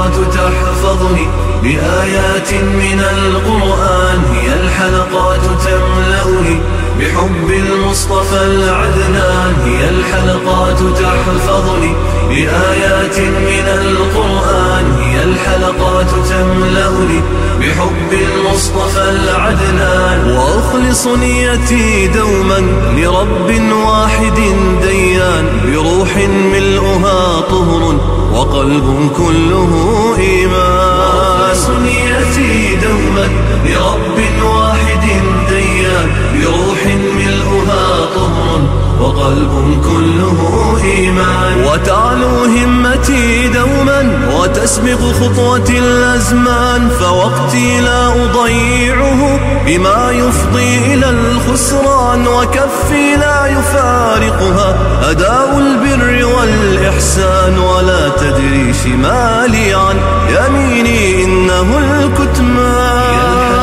الحلقات تحفظني بآيات من القرآن، هي الحلقات تملأني بحب المصطفى العدنان، هي الحلقات تحفظني بآيات من القرآن، هي الحلقات تملأني بحب المصطفى العدنان. وأخلص نيتي دوما لرب واحد ديان، بروح ملؤها طهر وقلب كله إيمان. وأخلص نيتي دوما لرب واحد ديان، بروح ملؤها طهر وقلب كله إيمان. وتعلو همتي دوما وتسبق خطوتي الأزمان، فوقتي لا أضيعه بما يفضي إلى الخسران، وكفي لا يفارقها أداء البر والإحسان. ولا تدري شمالي عن يميني إنه الكتمان.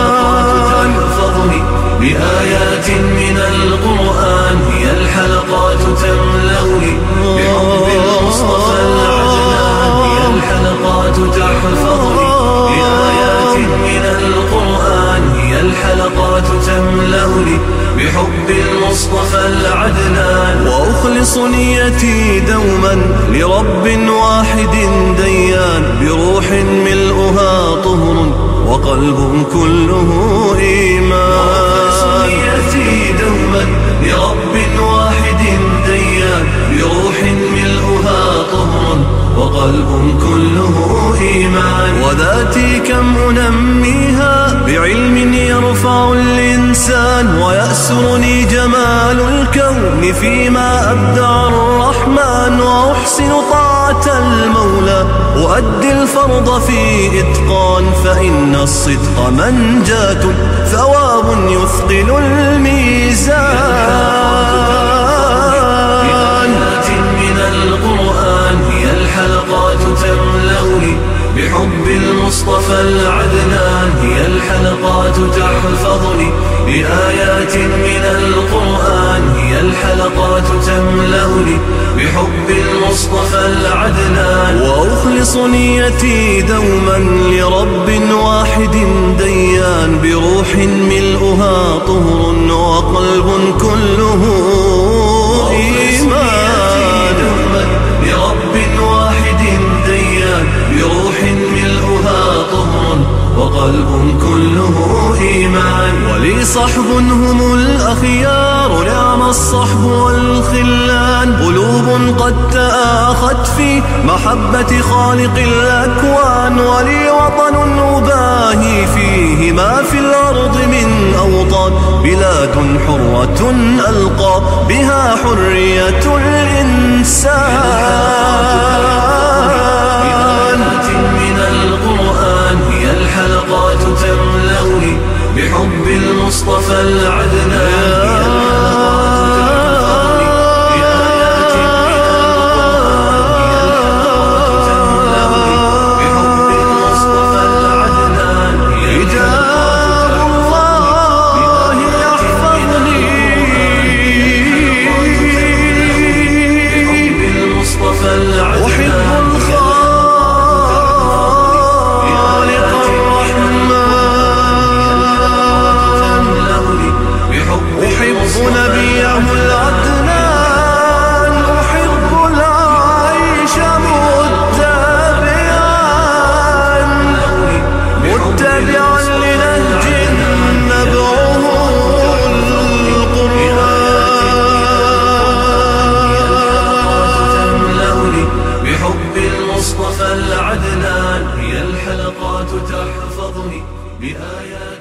بآيات من القرآن، هي الحلقات تملأني بحب المصطفى العدنان، هي الحلقات تحفظني بآيات من القرآن، هي الحلقات تملأني بحب المصطفى العدنان. وأخلص نيتي دوما لرب واحد ديان، بروح ملؤها طهر وقلب كله إيمان. نيتي دوما لرب واحد ديان، بروح ملؤها طهر وقلب كله إيمان. وذاتي كم أنميها بعلم يرفع الإنسان، ويأسرني جمال الكون فيما أبدع الرحمن. وأحسن طاعة المولى وأدي الفرض في إتقان، فإن الصدق منجاة ثواب يثقل الميزان. بآيات من القرآن، هي الحلقات تملأني بحب المصطفى العدنان، هي الحلقات تحفظني بآيات من القرآن، هي الحلقات تملأني بحب المصطفى العدنان. وأخلص نيتي دوما لرب واحد ديان، بروح ملؤها طهر وقلب كله إيمان. لرب واحد ديان، بروح ملؤها طهر وقلب كله إيمان. ولي صحب هم الأخيار، نعم الصحب والخلان، قلوب قد تآخت في محبة خالق الأكوان. ولي وطن أباهي فيه ما في الأرض من أوطان، بلاد حرة ألقى بها حرية الإنسان. من القرآن، هي الحلقات تملأني بحب المصطفى العدنان، هي الحلقات تحفظني بآيات